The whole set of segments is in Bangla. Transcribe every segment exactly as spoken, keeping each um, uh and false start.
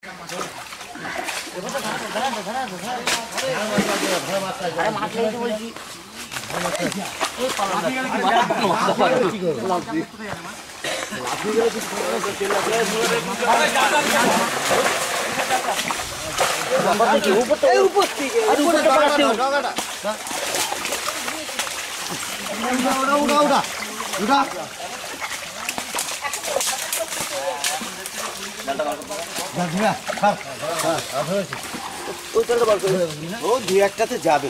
ও দু একটাতে যাবে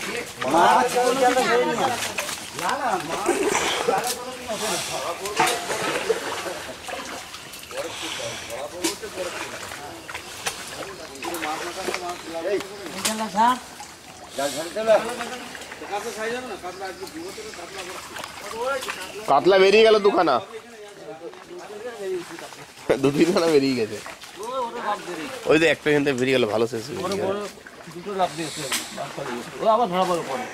কাতলা বেরিয়ে গেল দুখানা, দু তিনখানা বেরিয়ে গেছে। ওই তো একটা কিন্তু বেরিয়ে গেল, ভালো শেষ আবার ধরা পড়ে পড়ে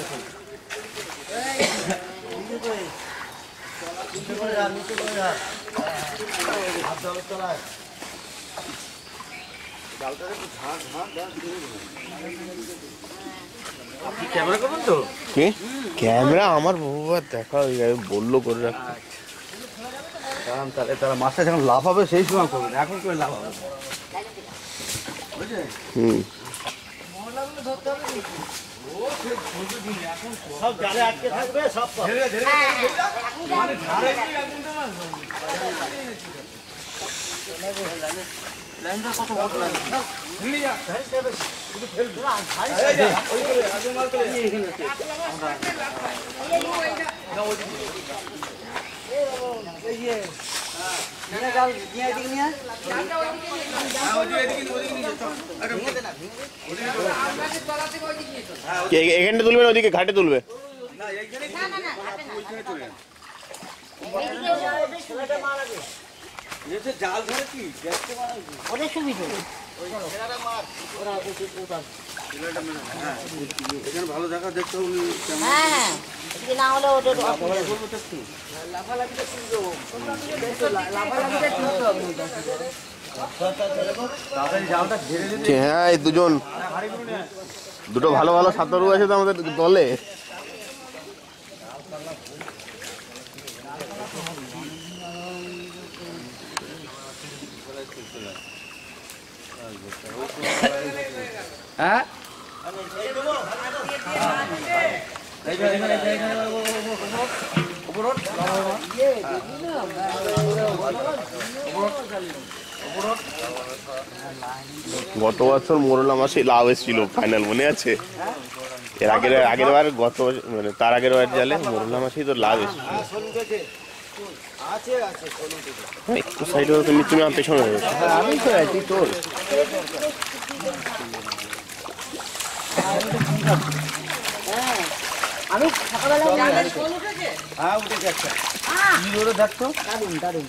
ক্যামেরা করবেন তো? কি ক্যামেরা আমার বহুবার দেখা বললো করে রাখতে। তাহলে তারা মাছটা যখন লাভ হবে সেই সময় করবেন, এখন করে লাভ হবে। হুম সব জালে আটকে থাকবে, সব এখানটা তুলবে না ওদিকে ঘাটে তুলবে? জাল ধরে কি অনেক সুবিধা এখানে ভালো দেখা দেখতে হবে। হ্যাঁ না হলে ওটা হ্যাঁ এই দুজন দুটো ভালো ভালো সাঁতারু আছে তো আমাদের দলে। হ্যাঁ গত বছর মোরলা মাসে লাভ এসেছিল ফাইনাল, মনে আছে? এর আগের আগের বার গত মানে তার আগের বার জালে মোরলা মাসেই তো লাভ এসেছিল। একটু সাইডে তুমি তুমি আমার পেছনে আমি তো আছি তোর আমি সকালবেলা হ্যাঁ উঠে যাচ্ছে কি করে দেখতো দারুন দারুন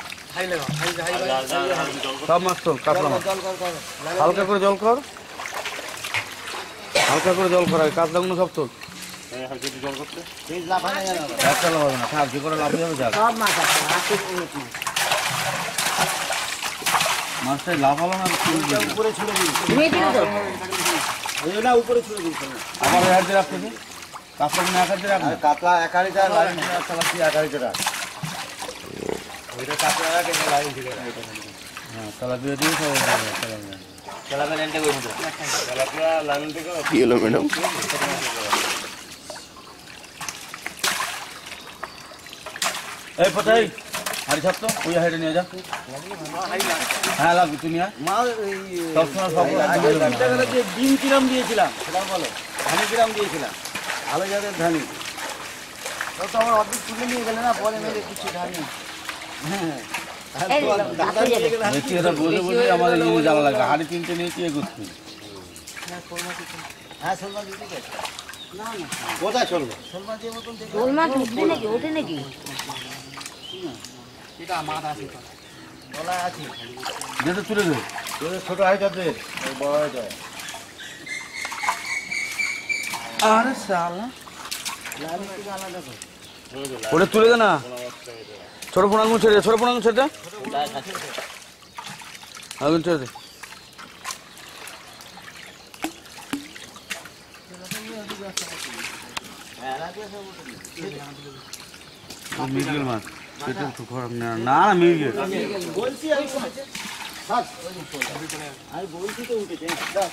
সব মাছ তোল, কাতলা মাছ হালকা করে জল কর, হালকা করে জল কর, কাতলাগুলো সব তোল। একটা লাভ হবে না, থাক যে করে লাভ যাবে যাক। মাছটাই লাভ হলো না, উপরে ছুড়ে দিন, উপরে ছুড়ে দিন। আমার এক হাজার রাখতে দিন, কাতলা এক হাজার রাখবে, কাতলা এক হাজার এক হাজার কি হলো ম্যাডাম? এই পটাই হাড়ি ছাপ তো ওই হাইডে নিয়ে যা। হ্যাঁ লাগবে তুই নিয়ে সবসময় সব ডিম কিরাম দিয়েছিলাম সেটা বলো, ধানি কিরাম দিয়েছিলাম, ভালো জাতের ধানি। তো আমার অর্ধেক তুলে নিয়ে গেলে না, পরে মেরে কিছু ধানি। হ্যাঁ বলে বলে আমাদের জ্বালা লাগে, হাড়ি তিনটে নিয়ে কি করছি। হ্যাঁ শোল মাছ দিতে গেছে না না কোথায় শোল মাছ? শোল মাছের মতন শোল মাছ উঠবে নাকি, ওঠে নাকি? এটা মাছ আছে তো গলা আছে, যেটা তুলে দে ছোট হাইটা দে, বড় হাইটা। আরে শালা লারি থেকে আলাদা কর, ওটা তুলে দে না, ছোট পোনা আঙুল ছেড়ে, ছোট পোনা আঙুল ছেড়ে দে, আঙুল ছেড়ে দে। মিরগেল মাছ পেটে তো খারাপ না না মিরগেল বলছি আমি আমি বলছি তো উঠেছে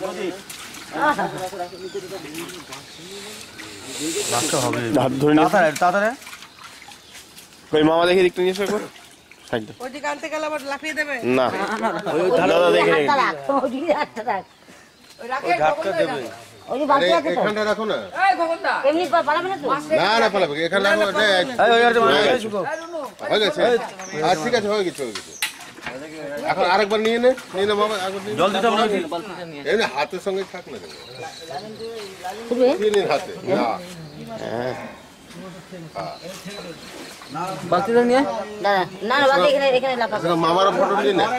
মাছটা হবে হাত ধরে নিয়ে তাড়াতাড়ি তাড়াতাড়ি ওই মামা দেখে দেখতে নিয়েছো একবার সাইডটা ওই দিকে আনতে গেলে আবার লাফিয়ে দেবে না দাদা দেখে ওই ওই রাখে ঘাটটা দেবে এখানটা রাখো না এমনি পালাবে না তো না না পালাবে এখানে রাখো এটা এই ওই আর মাছ শুকো হয়ে গেছে আর ঠিক আছে হয়ে গেছে হয়ে গেছে এখন আরেকবার নিয়ে নে নিয়ে নে বাবা আরেকবার নিয়ে নে। জল দিতে হবে নাকি এই না হাতের সঙ্গে থাক না কেন নিয়ে নিন হাতে না বালতিটা নিয়ে দাদা না না বাদ এখানে এখানে লাফাবে এখন মামার ফটো নিয়ে নে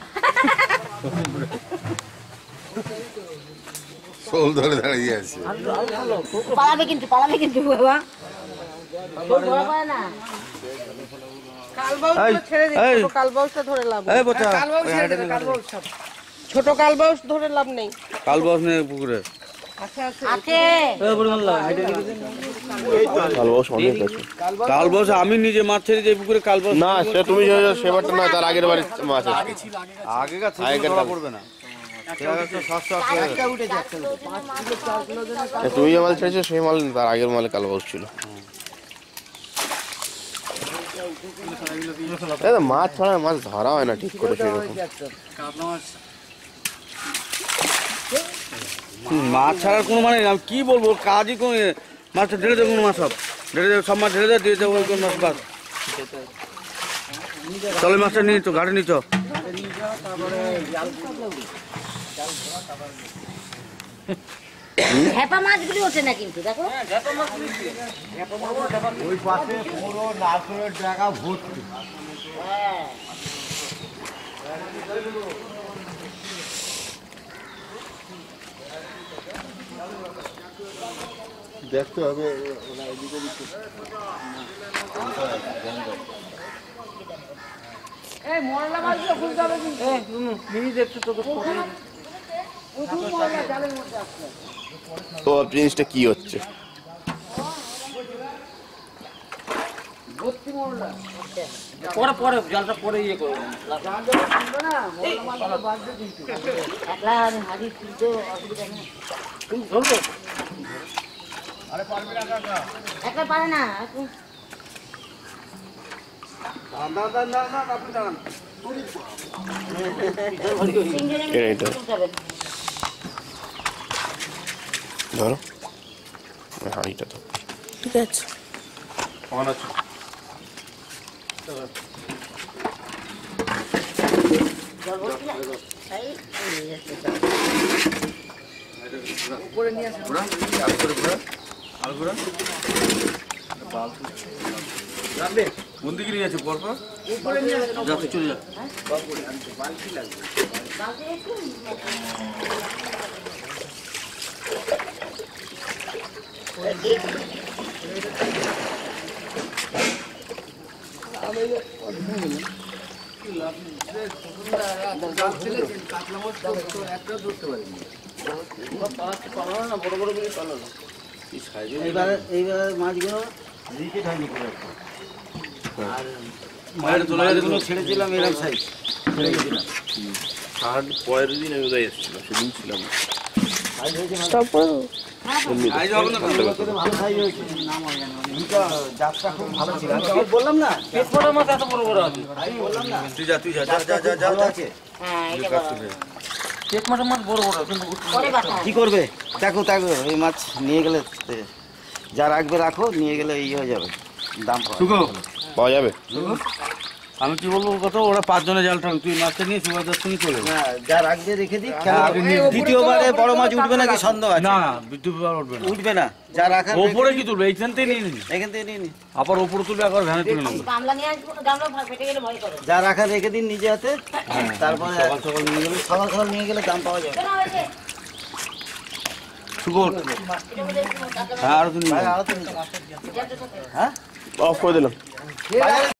সোল ধরে দাঁড়িয়ে আছে পালাবে কিন্তু পালাবে কিন্তু বাবা তোর ধরা পায় না কালবাউসটা ছেড়ে দিন এই। ছোট কালবাউসটা ধরে লাভ এই বোচা কালবাউস ছেড়ে দিন কালবাউস সব ছোট কালবাউস ধরে লাভ নেই কাল বস নেই পুকুরে আছে আছে আছে এই পরিমাণ লাগা হেঁটে দিকে ভালো অনেক আছে কাল বস আমি নিজে মাছ ছেড়ে যে পুকুরে কাল বস না সে তুমি যে সেবারটা না তার আগের বারে মাছ আছে আগেকার থেকে আগেকার ধরা দাম। পড়বে না সাতশো আটশো উঠে যাচ্ছে তুমি যে মাল ছেড়েছো সেই মাল না, তার আগের মালে কালো বাউস ছিল এই তো মাছ ছাড়া মাছ ধরা হয় না ঠিক করে সেরকম মাছ ছাড়ার কোনো মানে নেই। আমি কি বলবো ওর কাজই কোনো ইয়ে। মাছটা ঢেলে দেবো কোনো মাছ সব ঢেলে দেবো সব মাছ ঢেলে দেবো দিয়ে দেবো ওই কোন মাছ বাস চলো এই মাছটা নিয়ে তো ঘাটে নিচ হ্যাপা মাছগুলি ওঠে না কিন্তু দেখো ওই পাশে পুরো নারকেলের জায়গা ভর্তি হ্যাঁ দেখতে হবে এই মরলা মাছগুলো খুলতে হবে কিন্তু মিনি দেখছো তো প্রচুর মরলা জালের মধ্যে আসছে তো জিনিসটা কি হচ্ছে ভর্তি মরলা পরে পরে জালটা পরে ইয়ে করবো একলা হাড়ি তুলতে অসুবিধা নেই তুমি ধরবো একলা পারে না এখন তিনজনে এটা এটা তুলতে হবে ধরো হাঁড়িটা তো ঠিক আছে অন আছে জল ভর্তি না তাই কোন দিকে নিয়ে যাচ্ছে পরপর যাতে চলে যা বালতি একটু এইবার এইবার মাছগুলো রিকেট হয়নি খুব একটা। আর বাইরে চলে গেছে মাছগুলো ছেড়েছিলাম এরকম সাইজ ছেড়ে গেছিলাম আর পরের দিন আমি উদয় এসেছিল সেদিন ছিলাম আইজ হবে না ভালো সাইজ হয়েছে দুটো জাতটা খুব ভালো ছিল আমি তোমাকে বললাম না পেট ফোটার মতো এত বড় বড় আছে আমি বললাম না তুই যা তুই যা যা যা যা যা ভালো আছে হ্যাঁ এটা বড় পেট মাছের মাছ বড় বড় কিন্তু পরে বাটা কি করবে দেখো দেখো এই মাছ নিয়ে গেলে যা রাখবে রাখো নিয়ে গেলে এই হয়ে যাবে দাম পাওয়া শুকো পাওয়া যাবে আমি কি বলবো কত ওরা পাঁচজনে জাল টান তুই মাছটা নিয়ে সুভাষ সঙ্গে চলে যা। না, যা রাখবে রেখে দিক হ্যাঁ, দ্বিতীয়বারে বড় মাছ উঠবে নাকি সন্দেহ আছে না না বিদ্যুৎ বিভাগ উঠবে না উঠবে না যা রাখার ওপরে কি তুলবে এইখান থেকে নিয়ে নিবি এখান থেকে নিয়ে নি আবার ওপরে তুলবে একবার ভ্যানে তুলে নেবো গামলা নিয়ে আসবো গামলা ফেটে গেলে ভয় করে যা রাখার রেখে দিন নিজে হাতে তারপরে সকাল সকাল নিয়ে গেলে সকাল সকাল নিয়ে গেলে দাম পাওয়া যাবে কেন হয়েছে শুকর হ্যাঁ আর তুমি ভাই, আরো তো নিতে হবে। জ্যান্ত সাথে হ্যাঁ অফ করে দিলাম বাজারে